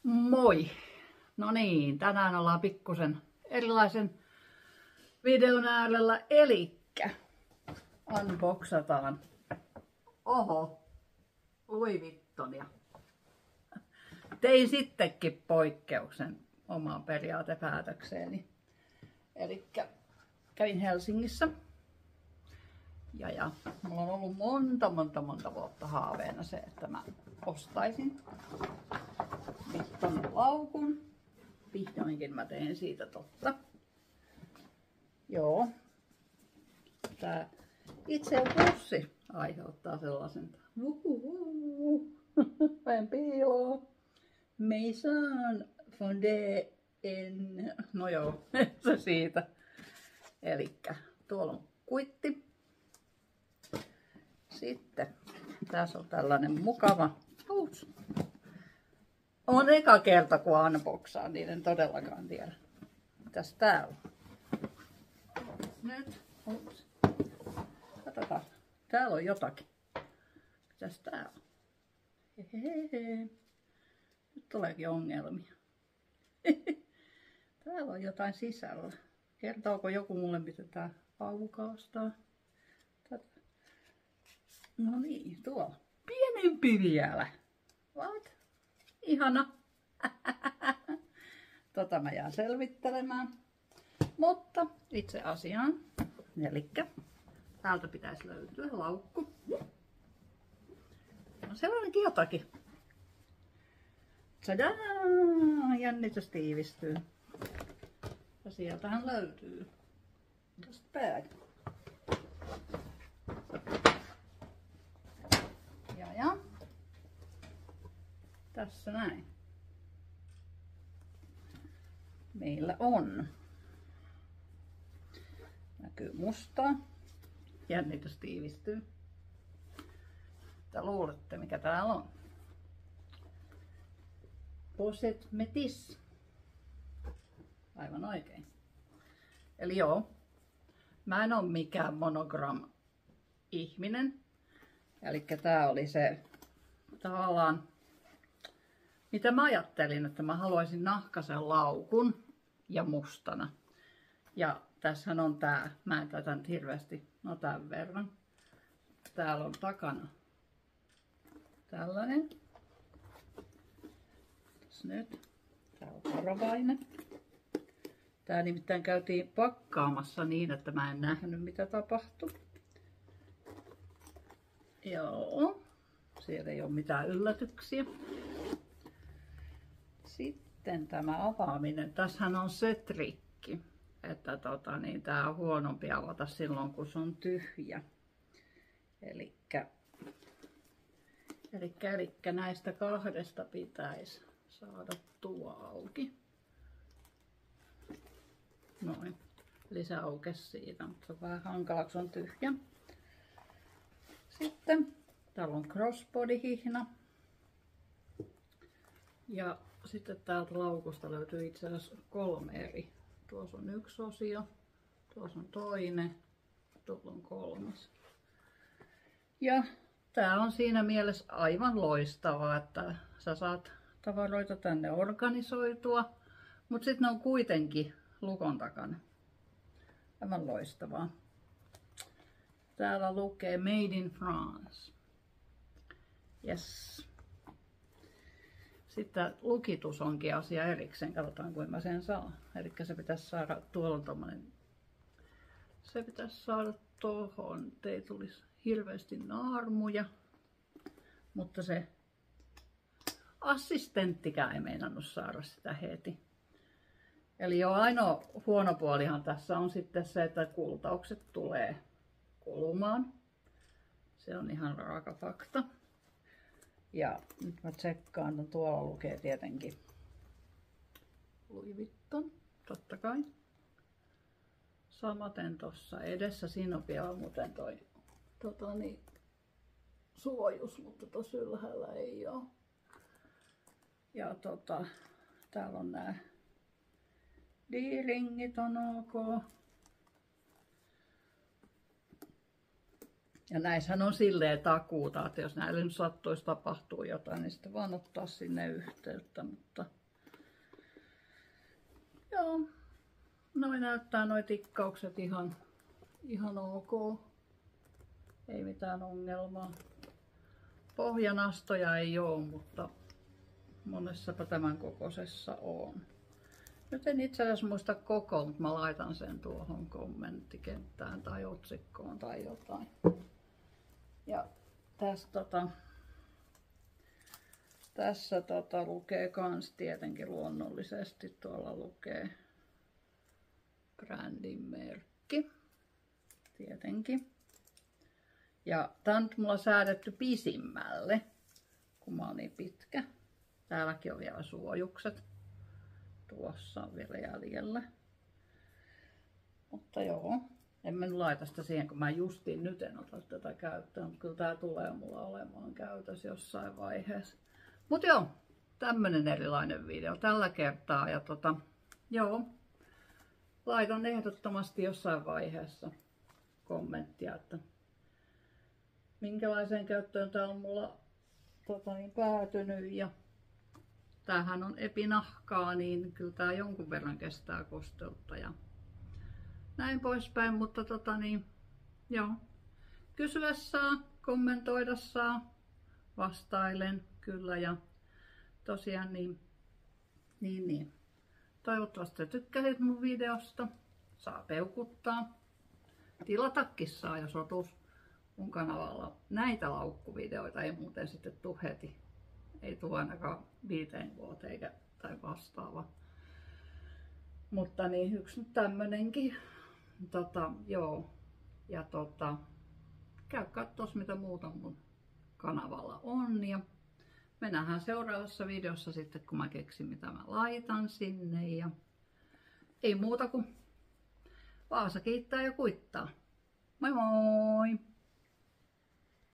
Moi! No niin, tänään ollaan pikkusen erilaisen videon äärellä, elikkä unboxataan. Oho, Louis Vuittonia. Tein sittenkin poikkeuksen omaan periaatepäätökseeni. Elikkä kävin Helsingissä. Ja mulla on ollut monta vuotta haaveena se, että mä ostaisin Vuittonin laukun. Vihdoinkin mä teen siitä totta. Joo. Tää itse pussi aiheuttaa sellaisen. Vähän piiloa. Maison Fondé en. No joo, se siitä. Elikkä tuolla on kuitti. Sitten tässä on tällainen mukava. On eka kerta kun unboxaan, niin en todellakaan tiedä. Mitäs täällä on? Nyt. Katsotaan. Täällä on jotakin. Mitäs täällä on? Hehehe. Nyt tuleekin ongelmia. Täällä on jotain sisällä. Kertooko joku mulle, miten tää aukaastaa? No niin, tuolla. Pienempi vielä. What? Ihana. Tota mä jään selvittelemään. Mutta itse asiaan. Elikkä täältä pitäisi löytyä laukku. No sellainenkin jotakin. Tadaa! Jännitys tiivistyy. Ja sieltähän löytyy. Tästä bag. Ja. Tässä näin. Meillä on. Näkyy mustaa. Jännitys tiivistyy. Mitä luulette, mikä täällä on? Posset Métis. Aivan oikein. Eli joo. Mä en ole mikään monogram ihminen. Elikkä tää oli se tavallaan, mitä mä ajattelin, että mä haluaisin nahkaisen laukun ja mustana. Ja tässähän on tää, mä en tätä nyt hirveästi, no tämän verran. Täällä on takana tällainen. Tässä nyt. Tää on varovainen. Tää nimittäin käytiin pakkaamassa niin, että mä en nähnyt mitä tapahtui. Joo, siellä ei ole mitään yllätyksiä. Sitten tämä avaaminen. Tässähän on se trikki, että tää on huonompi avata silloin, kun se on tyhjä. Elikkä näistä kahdesta pitäisi saada tuo auki. Noin. Eli se aukesi siitä, mutta se on vähän hankala, kun se on tyhjä. Sitten täällä on crossbody-hihna. Ja sitten täältä laukusta löytyy itse asiassa 3 eri. Tuossa on yksi osio, tuossa on toinen, tuolla on 3. Ja tää on siinä mielessä aivan loistavaa, että sä saat tavaroita tänne organisoitua, mutta sitten ne on kuitenkin lukon takana. Aivan loistavaa. Täällä lukee Made in France. Yes. Sitten lukitus onkin asia erikseen. Katsotaan kuinka mä sen saan. Eli se pitäisi saada tuolla tommonen. Se pitäisi saada tohon. Ei tulisi hirveästi naarmuja. Mutta se assistenttikään ei meinannut saada sitä heti. Eli jo ainoa huono puolihan tässä on sitten se, että kultaukset tulee kulumaan. Se on ihan raaka fakta. Ja nyt mä tsekkaan, että tuolla lukee tietenkin Louis Vuitton, totta kai. Samaten tuossa edessä, siinä on vielä muuten toi suojus, mutta tuossa ylhäällä ei ole. Ja täällä on nää D-ringit on ok. Ja näissähän on silleen takuuta, että jos näille nyt sattuisi tapahtua jotain, niin sitten vaan ottaa sinne yhteyttä. Mutta Joo, noin näyttää noi tikkaukset ihan ok. Ei mitään ongelmaa. Pohjanastoja ei oo, mutta monessapa tämän kokoisessa on. Nyt en itse asiassa muista koko, mutta mä laitan sen tuohon kommenttikenttään tai otsikkoon tai jotain. Ja tässä lukee kans tietenkin luonnollisesti, tuolla lukee brändin merkki, tietenkin. Ja tää on nyt mulla säädetty pisimmälle, kun mä oon niin pitkä. Täälläkin on vielä suojukset. Tuossa on vielä jäljellä. Mutta joo, en mä nyt laita sitä siihen, kun mä justiin nyt en ota tätä käyttöön. Mutta kyllä tää tulee mulla olemaan käytössä jossain vaiheessa. Mut joo, tämmönen erilainen video tällä kertaa. Ja joo, laitan ehdottomasti jossain vaiheessa kommenttia, että minkälaiseen käyttöön tää on mulla päätynyt. Ja tämähän on epinahkaa, niin kyllä tää jonkun verran kestää kosteutta ja näin poispäin, mutta joo. Kysyä saa, kommentoida saa, vastailen kyllä ja tosiaan niin. Toivottavasti tykkäsit mun videosta, saa peukuttaa, tilatakin saa jos otus mun kanavalla. Näitä laukkuvideoita ei muuten sitten tule heti. Ei tule ainakaan 5 vuoteen tai vastaava. Mutta niin, yksi nyt tämmönenkin. Joo. Ja käy katsomaan mitä muuta mun kanavalla on. Ja me nähdään seuraavassa videossa sitten kun mä keksin mitä mä laitan sinne. Ja ei muuta kuin Vaasa kiittää ja kuittaa. Moi moi!